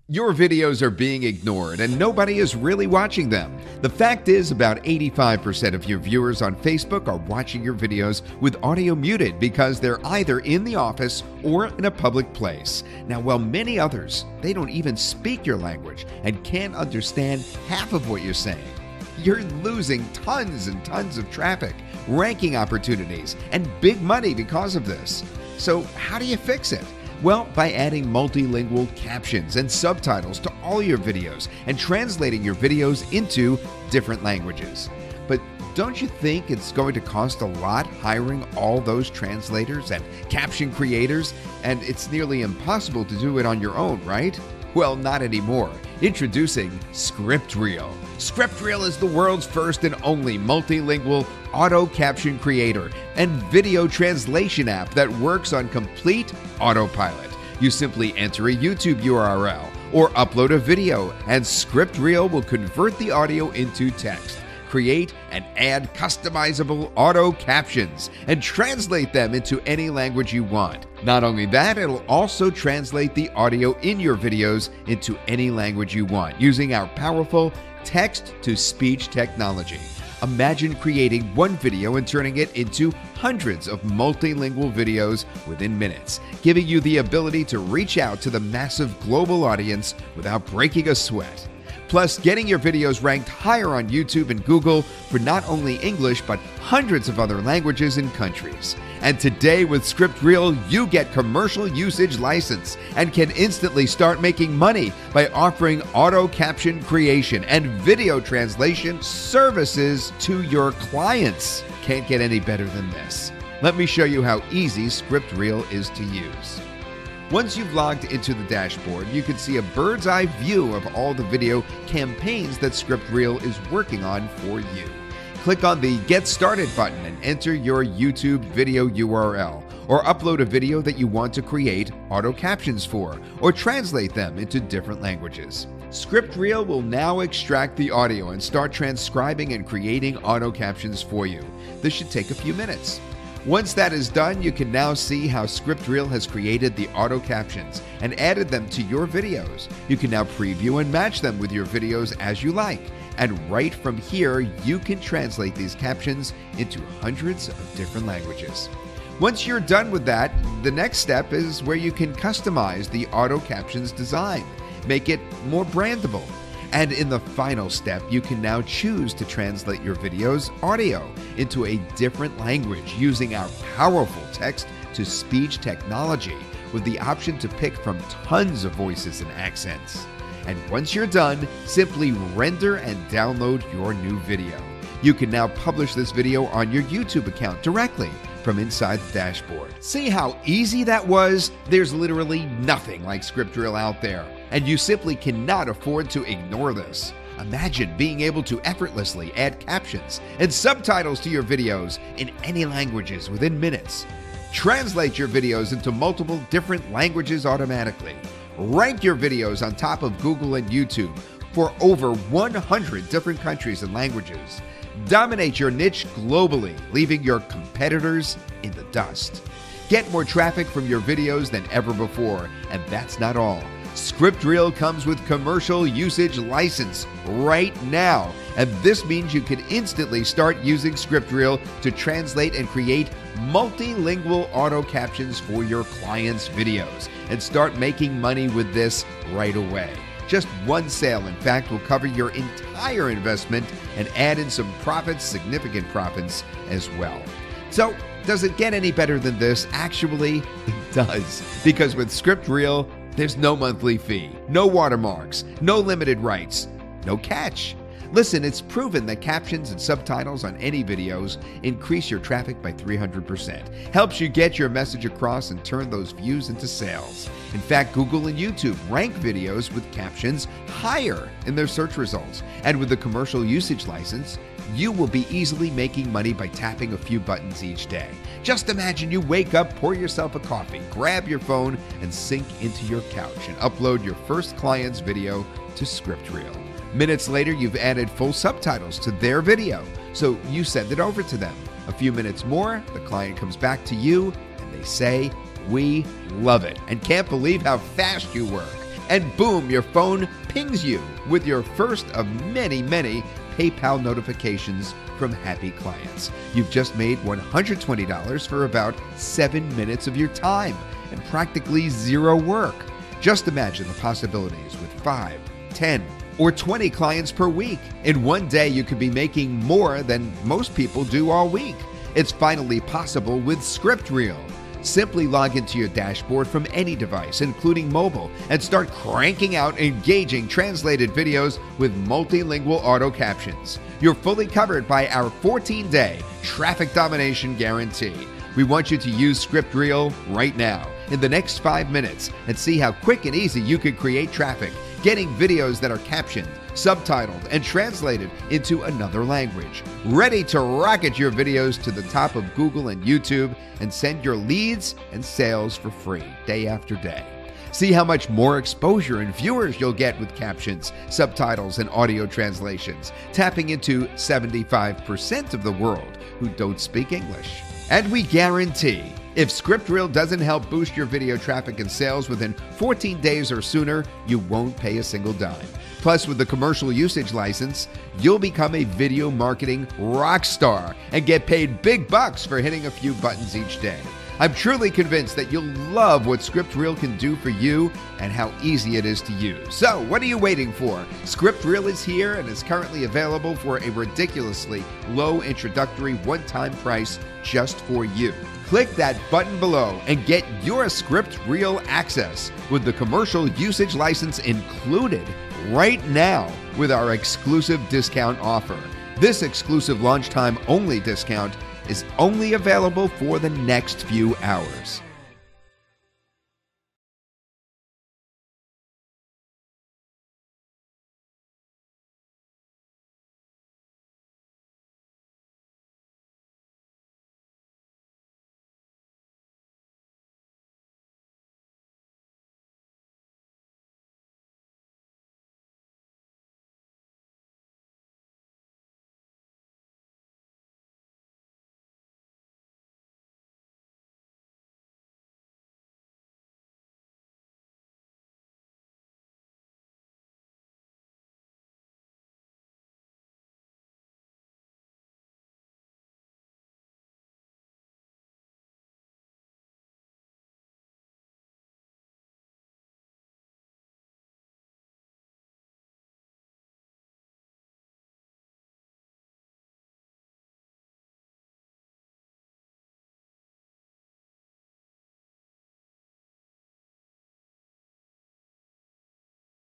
Your videos are being ignored and nobody is really watching them. The fact is, about 85% of your viewers on Facebook are watching your videos with audio muted because they're either in the office or in a public place. Now, while many others, they don't even speak your language and can't understand half of what you're saying. You're losing tons and tons of traffic, ranking opportunities, and big money because of this. So how do you fix it? Well, by adding multilingual captions and subtitles to all your videos and translating your videos into different languages. But don't you think it's going to cost a lot hiring all those translators and caption creators? And it's nearly impossible to do it on your own, right? Well, not anymore. Introducing ScriptReel. ScriptReel is the world's first and only multilingual auto caption creator and video translation app that works on complete autopilot. You simply enter a YouTube URL or upload a video, and ScriptReel will convert the audio into text, create and add customizable auto captions, and translate them into any language you want. Not only that, it'll also translate the audio in your videos into any language you want using our powerful text-to-speech technology. Imagine creating one video and turning it into hundreds of multilingual videos within minutes, giving you the ability to reach out to the massive global audience without breaking a sweat. Plus, getting your videos ranked higher on YouTube and Google for not only English, but hundreds of other languages and countries. And today with ScriptReel, you get commercial usage license and can instantly start making money by offering auto caption creation and video translation services to your clients. Can't get any better than this. Let me show you how easy ScriptReel is to use. Once you've logged into the dashboard, you can see a bird's eye view of all the video campaigns that ScriptReel is working on for you. Click on the Get Started button and enter your YouTube video URL, or upload a video that you want to create auto captions for, or translate them into different languages. ScriptReel will now extract the audio and start transcribing and creating auto captions for you. This should take a few minutes. Once that is done, you can now see how ScriptReel has created the auto captions and added them to your videos. You can now preview and match them with your videos as you like. And right from here, you can translate these captions into hundreds of different languages. Once you're done with that, the next step is where you can customize the auto captions design, make it more brandable. And in the final step, you can now choose to translate your video's audio into a different language using our powerful text-to-speech technology with the option to pick from tons of voices and accents. And once you're done, simply render and download your new video. You can now publish this video on your YouTube account directly from inside the dashboard. See how easy that was? There's literally nothing like ScriptReel out there, and you simply cannot afford to ignore this. Imagine being able to effortlessly add captions and subtitles to your videos in any languages within minutes. Translate your videos into multiple different languages automatically. Rank your videos on top of Google and YouTube for over 100 different countries and languages. Dominate your niche globally, leaving your competitors in the dust. Get more traffic from your videos than ever before, and that's not all. ScriptReel comes with commercial usage license right now, and this means you can instantly start using ScriptReel to translate and create multilingual auto captions for your clients' videos and start making money with this right away. Just one sale, in fact, will cover your entire investment and add in some profits, significant profits as well. So, does it get any better than this? Actually, it does. Because with ScriptReel, there's no monthly fee, no watermarks, no limited rights, no catch. Listen, it's proven that captions and subtitles on any videos increase your traffic by 300%, helps you get your message across and turn those views into sales. In fact, Google and YouTube rank videos with captions higher in their search results. And with the commercial usage license, you will be easily making money by tapping a few buttons each day. Just imagine you wake up, pour yourself a coffee, grab your phone, and sink into your couch and upload your first client's video to ScriptReel. Minutes later, you've added full subtitles to their video, so you send it over to them. A few minutes more, the client comes back to you, and they say, "We love it and can't believe how fast you work." and boom, your phone pings you with your first of many PayPal notifications from happy clients. You've just made $120 for about 7 minutes of your time and practically zero work. Just imagine the possibilities with 5, 10, or 20 clients per week. In one day, you could be making more than most people do all week. It's finally possible with ScriptReel. Simply log into your dashboard from any device, including mobile, and start cranking out engaging translated videos with multilingual auto captions. You're fully covered by our 14-day traffic domination guarantee. We want you to use ScriptReel right now, in the next 5 minutes, and see how quick and easy you can create traffic, getting videos that are captioned, subtitled, and translated into another language. Ready to rocket your videos to the top of Google and YouTube and send your leads and sales for free day after day. See how much more exposure and viewers you'll get with captions, subtitles, and audio translations, tapping into 75% of the world who don't speak English. And we guarantee, if ScriptReel doesn't help boost your video traffic and sales within 14 days or sooner, you won't pay a single dime. Plus, with the commercial usage license, you'll become a video marketing rock star and get paid big bucks for hitting a few buttons each day. I'm truly convinced that you'll love what ScriptReel can do for you and how easy it is to use. So, what are you waiting for? ScriptReel is here and is currently available for a ridiculously low introductory one-time price just for you. Click that button below and get your ScriptReel access with the commercial usage license included right now with our exclusive discount offer. This exclusive launch time only discount is only available for the next few hours.